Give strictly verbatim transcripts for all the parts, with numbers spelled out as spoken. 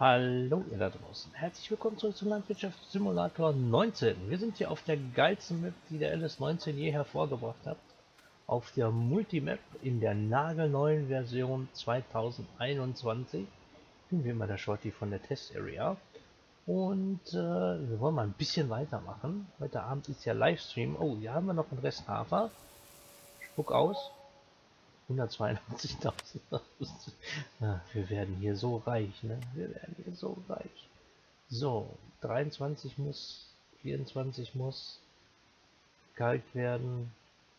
Hallo ihr da draußen, herzlich willkommen zurück zum Landwirtschaftssimulator neunzehn. Wir sind hier auf der geilsten Map, die der L S neunzehn je hervorgebracht hat. Auf der Multimap in der nagelneuen Version zweitausendeinundzwanzig. Ich bin wie immer der Shorty von der Test Area. Und äh, wir wollen mal ein bisschen weitermachen. Heute Abend ist ja Livestream. Oh, hier haben wir noch einen Rest Hafer. Spuck aus. hundertzweiundachtzigtausend. Ja, wir werden hier so reich, ne? Wir werden hier so reich. So, dreiundzwanzig muss, vierundzwanzig muss kalt werden.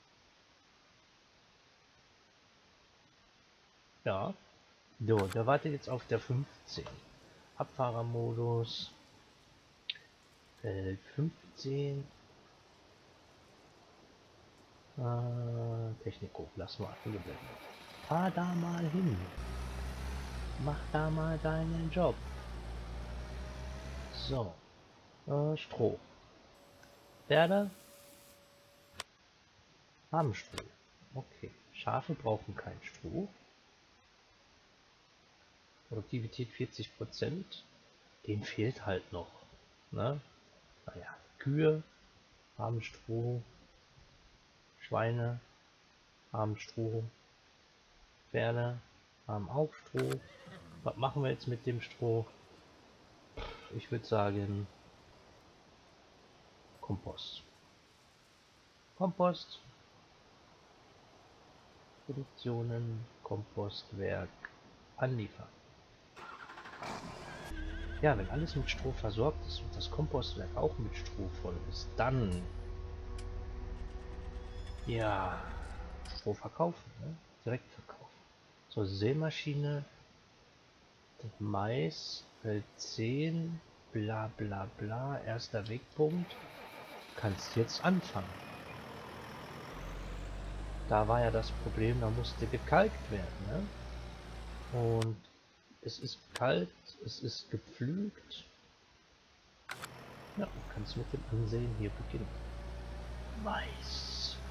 Ja. So, der wartet jetzt auf der fünfzehn. Abfahrermodus. Feld fünfzehn. Äh, Technik-Hoch, lass mal angeblendet. Fahr da mal hin. Mach da mal deinen Job. So. Äh, Stroh. Pferde haben Stroh. Okay. Schafe brauchen kein Stroh. Produktivität vierzig Prozent. Den fehlt halt noch. Ne? Naja, Kühe haben Stroh. Schweine haben Stroh. Pferde haben auch Stroh. Was machen wir jetzt mit dem Stroh? Ich würde sagen Kompost. Kompost. Produktionen, Kompostwerk anliefern. Ja, wenn alles mit Stroh versorgt ist und das Kompostwerk auch mit Stroh voll ist, dann ja Stroh verkaufen, ne? Direkt verkaufen. So, Sämaschine, Mais, Feld zehn, bla bla bla, erster Wegpunkt. Kannst jetzt anfangen. Da war ja das Problem, da musste gekalkt werden, ne? Und es ist kalt, es ist gepflügt. Ja, du kannst mit dem Ansehen hier beginnen. Mais.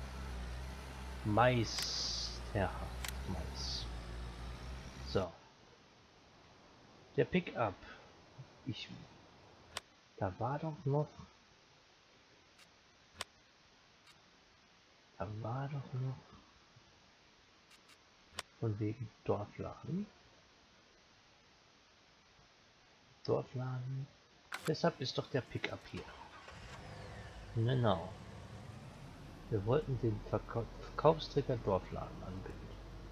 Mais, Herrhaft, Mais. So. Der Pickup. Ich. Da war doch noch. Da war doch noch. Von wegen Dorfladen. Dorfladen. Deshalb ist doch der Pickup hier. Genau. Wir wollten den Verkau Verkaufsträger Dorfladen anbinden.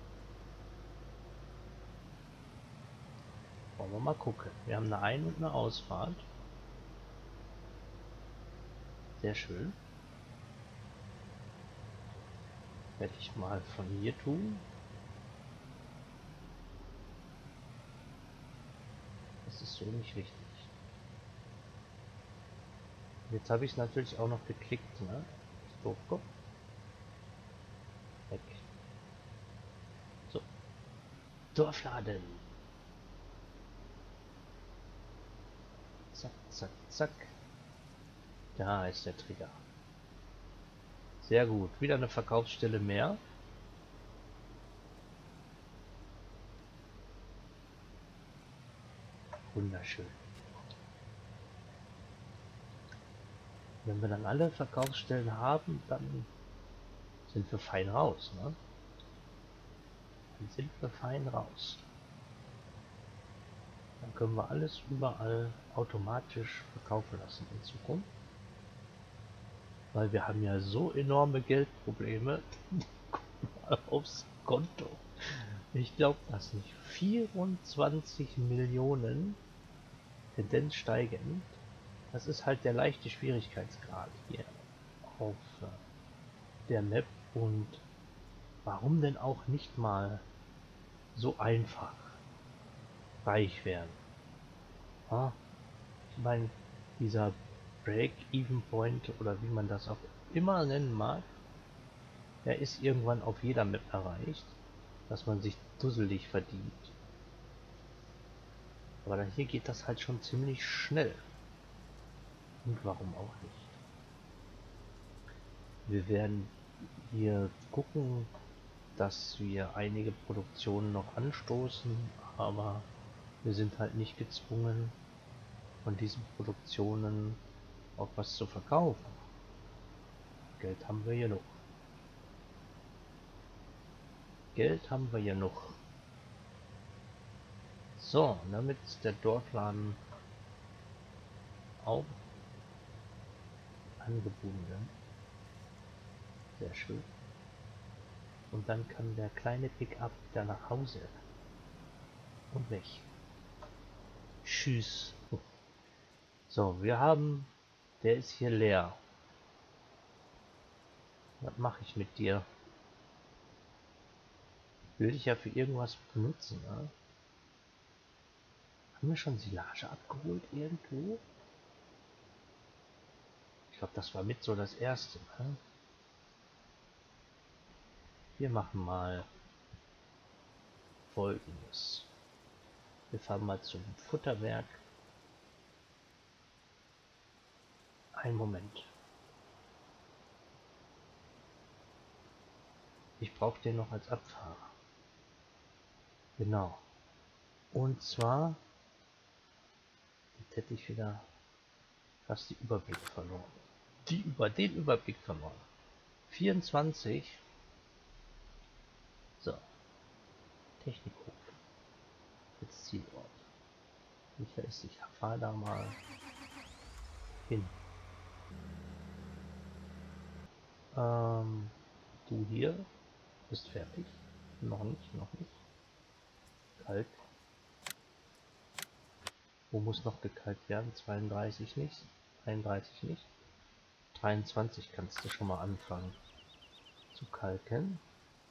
Wollen wir mal gucken. Wir haben eine Ein- und eine Ausfahrt. Sehr schön. Werde ich mal von hier tun. Das ist so nicht richtig. Jetzt habe ich es natürlich auch noch geklickt, ne? Ist doof, guck. Weg. So. Dorfladen. Zack, zack, zack. Da ist der Trigger. Sehr gut. Wieder eine Verkaufsstelle mehr. Wunderschön. Wenn wir dann alle Verkaufsstellen haben, dann sind wir fein raus, ne? Dann sind wir fein raus. Dann können wir alles überall automatisch verkaufen lassen in Zukunft. Weil wir haben ja so enorme Geldprobleme. Guck mal aufs Konto. Ich glaube das nicht. vierundzwanzig Millionen, Tendenz steigend. Das ist halt der leichte Schwierigkeitsgrad hier auf der Map. Und warum denn auch nicht mal so einfach reich werden? Ja, ich meine, dieser Break-Even-Point oder wie man das auch immer nennen mag, der ist irgendwann auf jeder Map erreicht, dass man sich dusselig verdient. Aber dann hier geht das halt schon ziemlich schnell. Und warum auch nicht? Wir werden hier gucken, dass wir einige Produktionen noch anstoßen, aber Wir sind halt nicht gezwungen, von diesen Produktionen auch was zu verkaufen. Geld haben wir genug. Geld haben wir genug. So, damit ist der Dorfladen auch angebunden. Sehr schön. Und dann kann der kleine Pickup wieder nach Hause. Und weg. Tschüss. So, wir haben... Der ist hier leer. Was mache ich mit dir? Will ich ja für irgendwas benutzen, ne? Haben wir schon Silage abgeholt irgendwo? Ich glaube, das war mit so das erste, ne? Wir machen mal Folgendes. Wir fahren mal zum Futterwerk. Ein Moment. Ich brauche den noch als Abfahrer. Genau. Und zwar, jetzt hätte ich wieder fast die Überblick verloren. Die über den Überblick verloren. vierundzwanzig. So. Technikhof. Jetzt Zielort. Sicher ist, ich fahre da mal hin. Ähm, du hier bist fertig. Noch nicht, noch nicht. Kalk. Wo muss noch gekalkt werden? zweiunddreißig nicht. einunddreißig nicht. dreiundzwanzig kannst du schon mal anfangen zu kalken.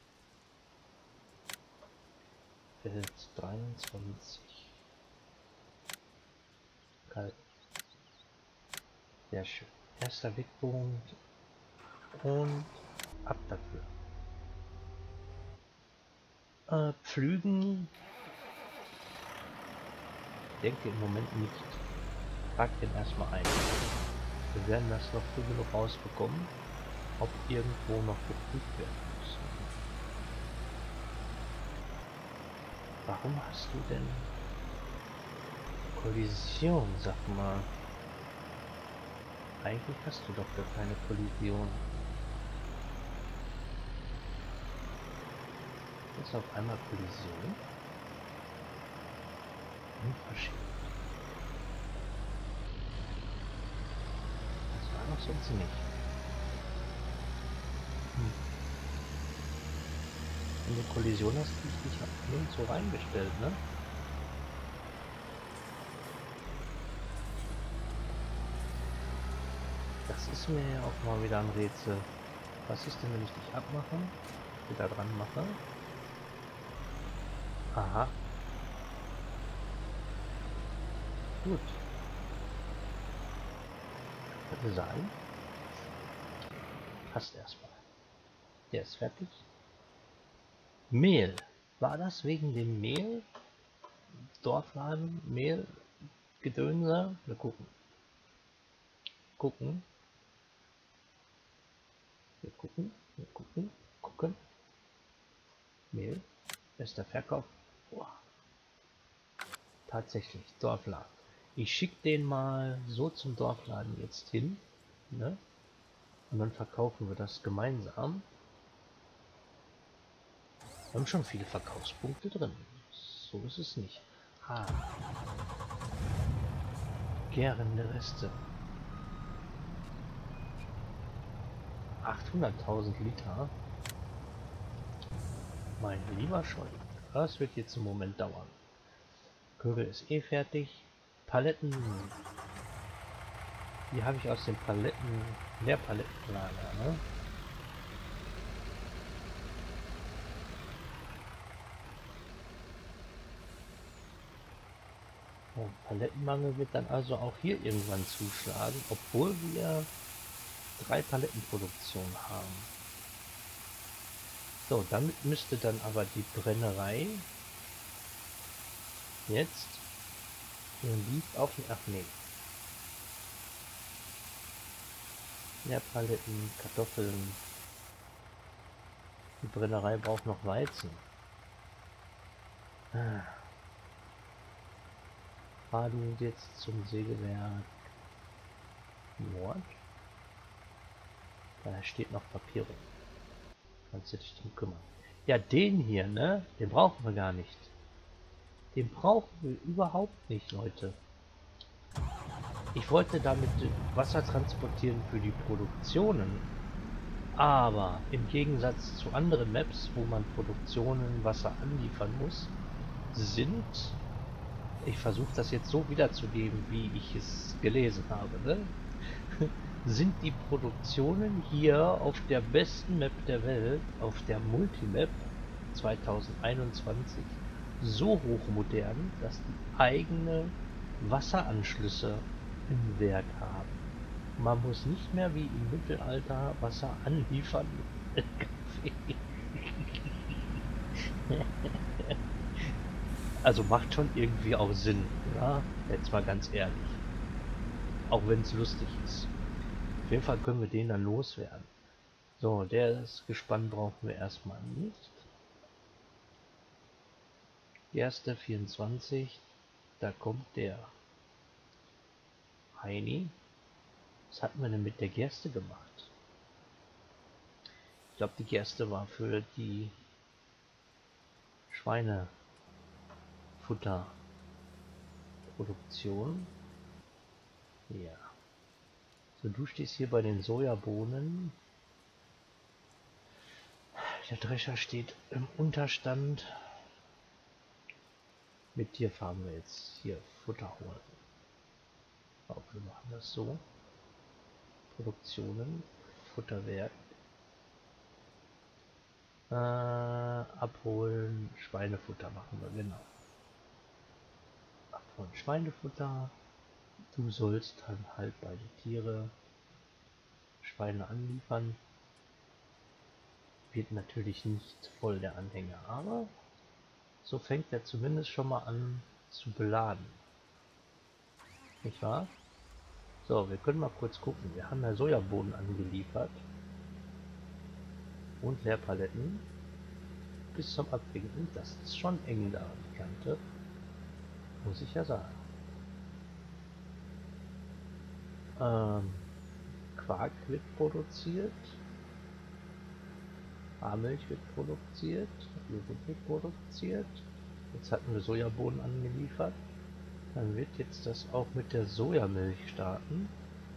Feld dreiundzwanzig. Kalk. Sehr schön. Erster Wegpunkt. Und ab dafür. Äh, pflügen. Ich denke im Moment nicht. Trag den erstmal ein. Wir werden das noch früh genug rausbekommen, ob irgendwo noch gepflügt werden muss. Warum hast du denn Kollision, sag mal? Eigentlich hast du doch gar keine Kollision. Jetzt auf einmal Kollision. Unverschämt. Das war doch sonst nicht. Hm. Wenn du Kollision hast, krieg ich dich nirgendwo reingestellt, ne? Das ist mir ja auch mal wieder ein Rätsel. Was ist denn, wenn ich dich abmache? Wieder dran mache? Aha. Gut. Ich würde sagen, passt erstmal. Der ist fertig. Mehl. War das wegen dem Mehl? Dorfladen, Mehl, Gedönse? Wir gucken. Gucken. Wir gucken. Wir gucken. Gucken. Mehl. Bester Verkauf. Boah. Tatsächlich. Dorfladen. Ich schicke den mal so zum Dorfladen jetzt hin. Ne? Und dann verkaufen wir das gemeinsam. Wir haben schon viele Verkaufspunkte drin. So ist es nicht. Ah. Gärende Reste. achthunderttausend Liter. Mein lieber Scholli. Das wird jetzt im Moment dauern. Kürbel ist eh fertig. Paletten. Die habe ich aus den Paletten, Leerpalettenlager, ne? Oh, Palettenmangel wird dann also auch hier irgendwann zuschlagen, obwohl wir drei Palettenproduktion haben. So, damit müsste dann aber die Brennerei jetzt liegt auf den, ach nee. Ja, Paletten, Kartoffeln. Die Brennerei braucht noch Weizen. Ah. Fahr du jetzt zum Sägewerk Nord. Da steht noch Papier rum. Kannst du dich drum kümmern. Ja, den hier, ne? Den brauchen wir gar nicht. Den brauchen wir überhaupt nicht, Leute. Ich wollte damit Wasser transportieren für die Produktionen. Aber im Gegensatz zu anderen Maps, wo man Produktionen Wasser anliefern muss, sind, ich versuche das jetzt so wiederzugeben, wie ich es gelesen habe, ne? sind die Produktionen hier auf der besten Map der Welt, auf der Multimap zweitausendeinundzwanzig, so hochmodern, dass die eigene Wasseranschlüsse im Werk haben. Man muss nicht mehr wie im Mittelalter Wasser anliefern. Also macht schon irgendwie auch Sinn, ja? Jetzt mal ganz ehrlich. Auch wenn es lustig ist. Auf jeden Fall können wir den dann loswerden. So, das Gespann brauchen wir erstmal nicht. Gerste vierundzwanzig, da kommt der Heini. Was hatten wir denn mit der Gerste gemacht? Ich glaube, die Gerste war für die Schweinefutterproduktion. Ja. So, du stehst hier bei den Sojabohnen. Der Drescher steht im Unterstand. Mit dir fahren wir jetzt hier Futter holen. Auch wir machen das so. Produktionen, Futterwerk. Äh, abholen, Schweinefutter machen wir, genau. Abholen, Schweinefutter. Du sollst dann halt bei den Tiere Schweine anliefern. Wird natürlich nicht voll der Anhänger, aber so fängt er zumindest schon mal an zu beladen. Nicht wahr? So, wir können mal kurz gucken. Wir haben ja Sojabohnen angeliefert. Und Leerpaletten. Bis zum Abwinken. Das ist schon eng da, die Kante. Muss ich ja sagen. Ähm, Quark wird produziert. Haarmilch wird produziert. Joghurt wird produziert. Jetzt hatten wir Sojabohnen angeliefert. Dann wird jetzt das auch mit der Sojamilch starten.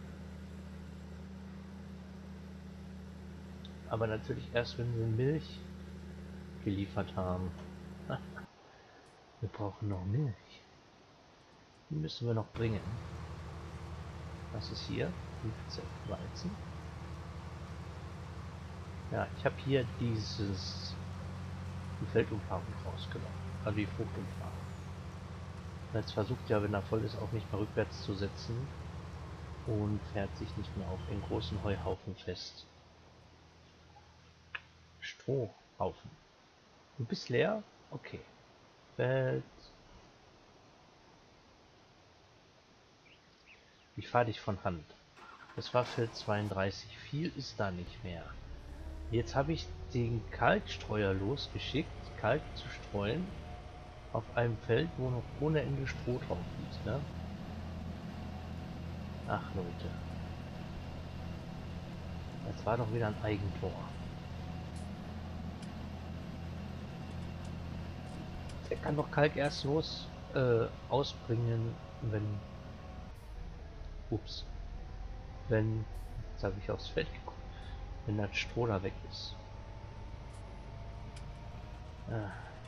Aber natürlich erst, wenn wir Milch geliefert haben. Wir brauchen noch Milch. Die müssen wir noch bringen. Was ist hier? fünfzehn Weizen. Ja, ich habe hier dieses die Feldumfahrung rausgenommen. Also die Fruchtumfahrung. Jetzt versucht ja, wenn er voll ist, auch nicht mehr rückwärts zu setzen und fährt sich nicht mehr auf den großen Heuhaufen fest. Strohhaufen. Du bist leer? Okay. Feld. Ich fahre dich von Hand. Das war Feld zweiunddreißig. Viel ist da nicht mehr. Jetzt habe ich den Kalkstreuer losgeschickt, Kalk zu streuen auf einem Feld, wo noch ohne Ende Stroh drauf liegt, ne? Ach Leute. Das war doch wieder ein Eigentor. Der kann doch Kalk erst los äh, ausbringen, wenn... Ups. Wenn... Jetzt habe ich aufs Feld geguckt. Wenn das Stroh da weg ist. Ah.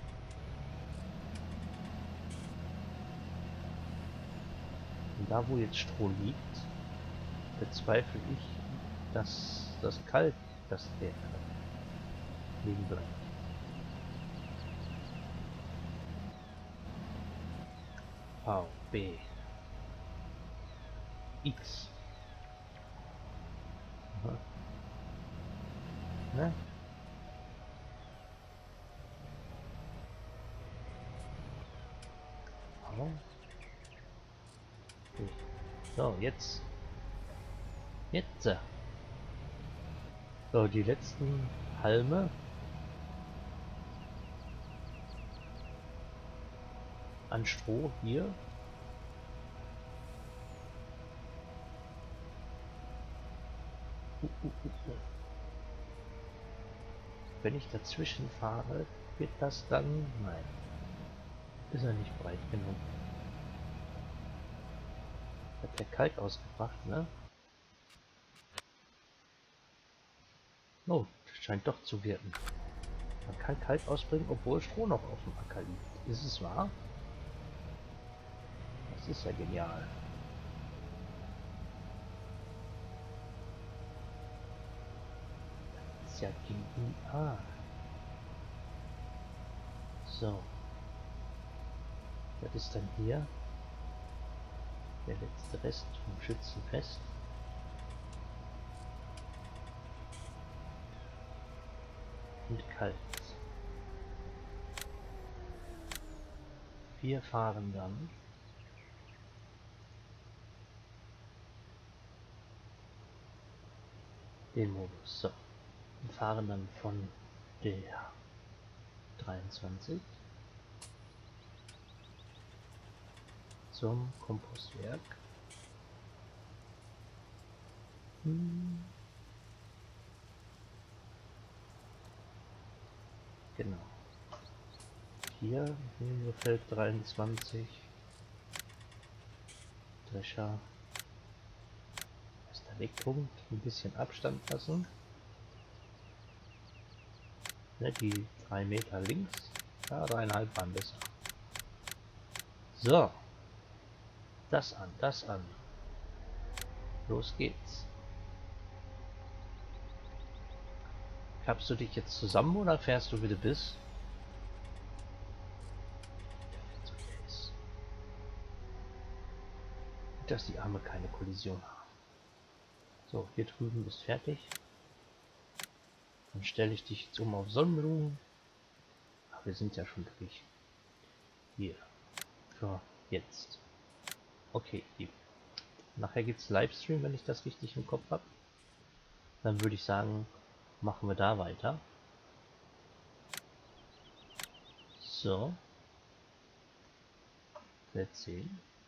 Und da wo jetzt Stroh liegt, bezweifle ich, dass das Kalk, das der liegen bleibt. V, B, X. Aha. Ne? Oh. So, jetzt. Jetzt. So, die letzten Halme. An Stroh hier. Uh, uh, uh, uh. Wenn ich dazwischen fahre, wird das dann... Nein. Ist er nicht breit genug. Hat der Kalk ausgebracht, ne? Oh, scheint doch zu wirken. Man kann Kalk ausbringen, obwohl Stroh noch auf dem Acker liegt. Ist es wahr? Das ist ja genial. Das ist ja genial. So. Was ist dann hier? Der letzte Rest vom Schützenfest. Und kalt. Wir fahren dann den Modus. So. Wir fahren dann von der dreiundzwanzig zum Kompostwerk. Hm. Genau. Hier nehmen wir Feld dreiundzwanzig. Drescher. Ist der Wegpunkt. Ein bisschen Abstand lassen. Ne, die drei Meter links. Ja, dreieinhalb waren besser. So. Das an, das an. Los geht's. Klappst du dich jetzt zusammen oder fährst du wieder bis? Dass die Arme keine Kollision haben. So, hier drüben ist fertig. Dann stelle ich dich jetzt um auf Sonnenblumen. Ach, wir sind ja schon durch. Hier. So, jetzt. Okay, lieb. Nachher gibt es Livestream, wenn ich das richtig im Kopf habe. Dann würde ich sagen, machen wir da weiter. So. Let's see.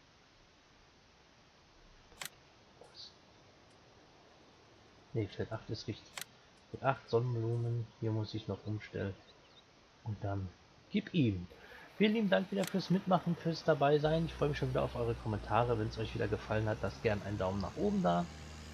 Ne, Feld acht ist richtig. Feld acht Sonnenblumen. Hier muss ich noch umstellen. Und dann gib ihm. Vielen lieben Dank wieder fürs Mitmachen, fürs dabei sein. Ich freue mich schon wieder auf eure Kommentare. Wenn es euch wieder gefallen hat, lasst gerne einen Daumen nach oben da.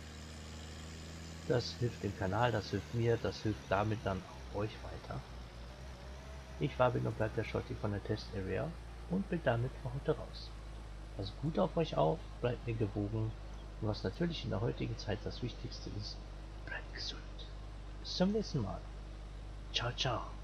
Das hilft dem Kanal, das hilft mir, das hilft damit dann auch euch weiter. Ich war, bin und bleibt der Schotti von der Test Area und bin damit für heute raus. Also gut auf euch auf, bleibt mir gewogen und was natürlich in der heutigen Zeit das Wichtigste ist, bleibt gesund. Bis zum nächsten Mal. Ciao, ciao.